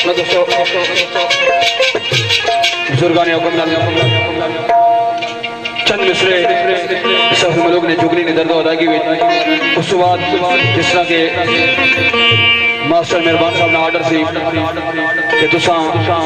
बुजुर्गान चंद मिसरे सफी मलूक ने जुगनी ने दर्द अदा की उस बाद जिस तरह के मास्टर मेहरबान साहब ने आर्डर सी कि तुसा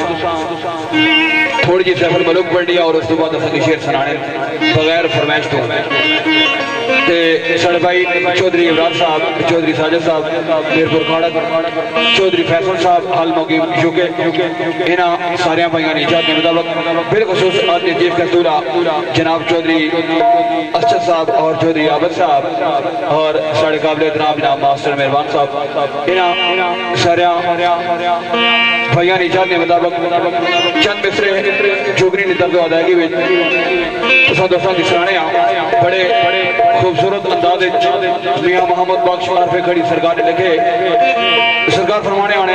थोड़ी जी सैफुल मलूक पढ़ लिया और उस बाद असा शेर सुनाने बगैर फरमाइश तो साढ़े भाई चौधरी इमरान साहब, चौधरी साजिद साहब मीरपुर खाड़ा, चौधरी फैसल साहब हाल मौके यूके इन्होंने सारे भाइयों ने इजाजत के मुताबिक बिलखसूस आज के चीफ कस्तूरा जनाब चौधरी असद साहब और चौधरी आबद साहब और साढ़े काबिल एहतराम जनाब मास्टर मेहरबान साहब इन्होंने सारे भाइयों ने इजाजत के मुताबिक चंद मिसरे जोगरी ने दर्द अदायगी दोस्तों की सराहने बड़े खूबसूरत अंदाज मियां मोहम्मद बख्श मारफे खड़ी सरकार ने लिखे सरकार फरमाने आने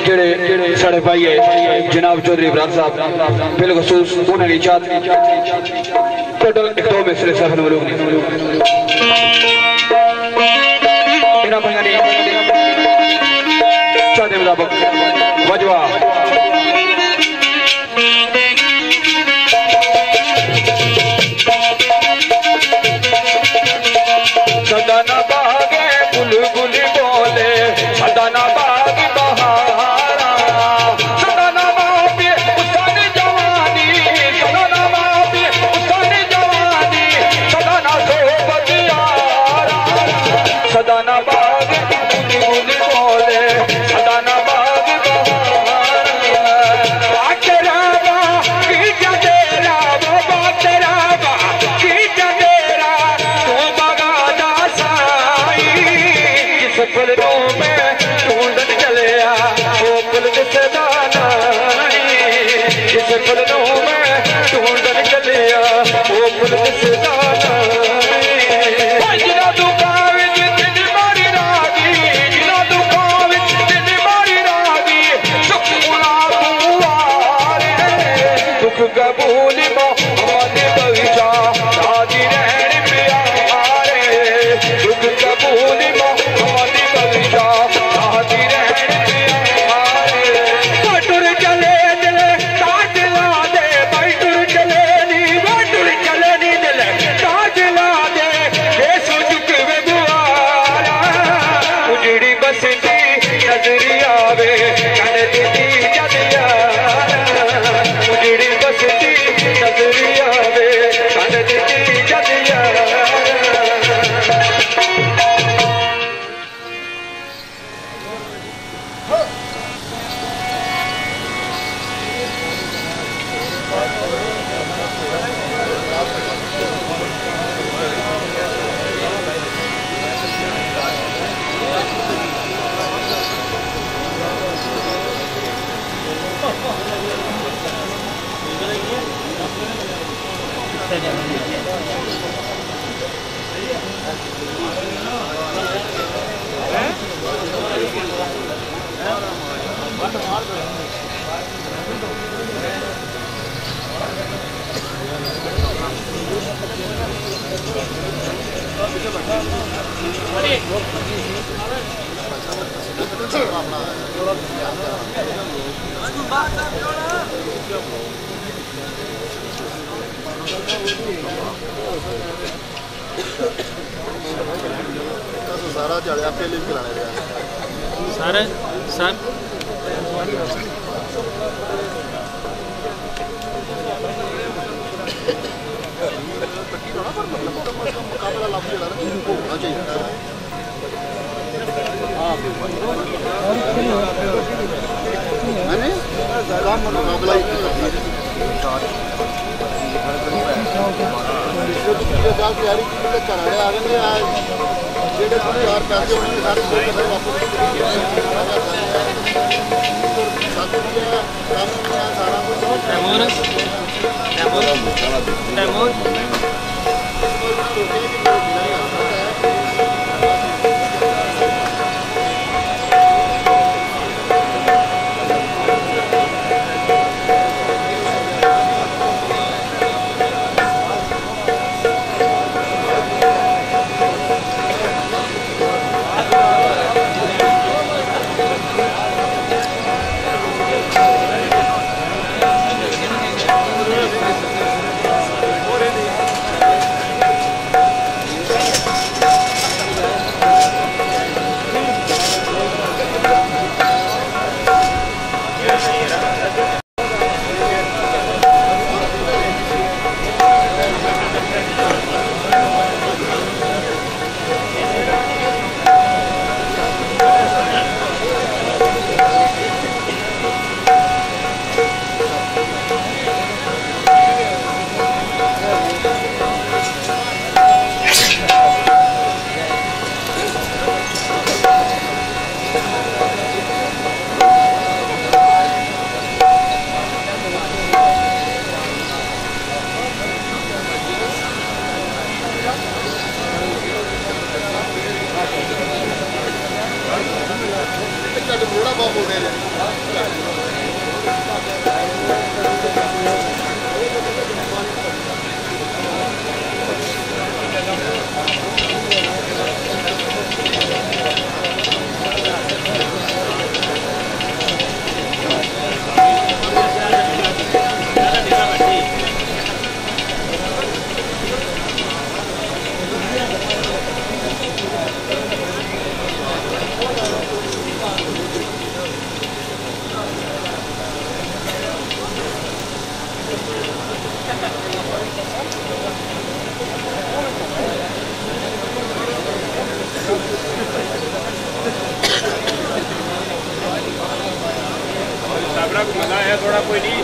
जेड़े साढ़े भाई है जनाब चौधरी इमरान साहब बिलखसूस उन्हें इजाद टोटल 1-2 मिसरे सफर मलूक ने इना भाई ने चाहते मुताबिक वजवा सदाना बागे बुलबुल बोले सदाना बाग बहारा सदाना मापे उस्ताद जवानी सदाना मापे उस्ताद जवानी सदाना सोबत यारा सदाना बाग बुलबुल बोले सदाना बाग बहारा तेरा बा की तेरा बाबा तेरा बा की तेरा तू बगा पलकों में ढूंढन चलिया वो पुल सदाना जिस पलकों में ढूंढन चलिया वो पुल सदाना जिना दुकान दिन मारी रागी जिना दुकान दिन मारी रागी सुख मुला दुख कबूल मोहम्मद बविशा राजी रहन प्यारे दुख कबूल सारा चढ़िया अकेले खिलाने सारे सर मुकाबला लाभ होना चाहिए मैंने मुकाबला तैयारी की कराने आ गए आज जेडे चार पैसे उन्होंने सारे वापस सारा कुछ तबाह हो रहे हैं। मजा आया थोड़ा, कोई नहीं।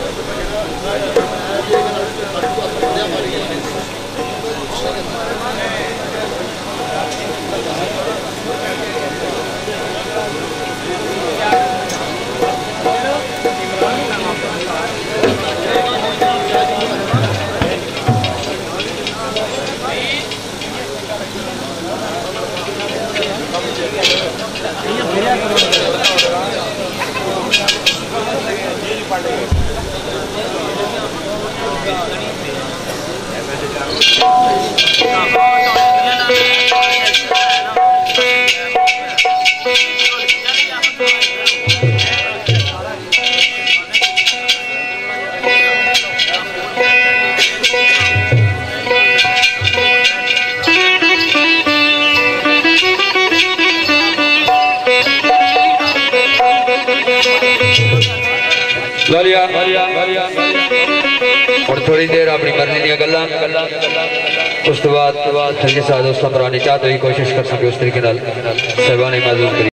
और थोड़ी देर अपनी मर्जी दी गल्लां उस तो बाद फिर जिस दोस्तों पुरानी चाहते कोशिश कर सके उस तरीके साहबान मौजूद